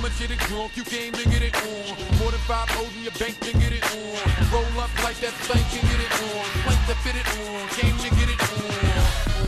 I'ma get it drunk, you came to get it on. More than 5 O's in your bank, then get it on. Roll up like that plank and get it on. Plank to fit it on, came to get it on.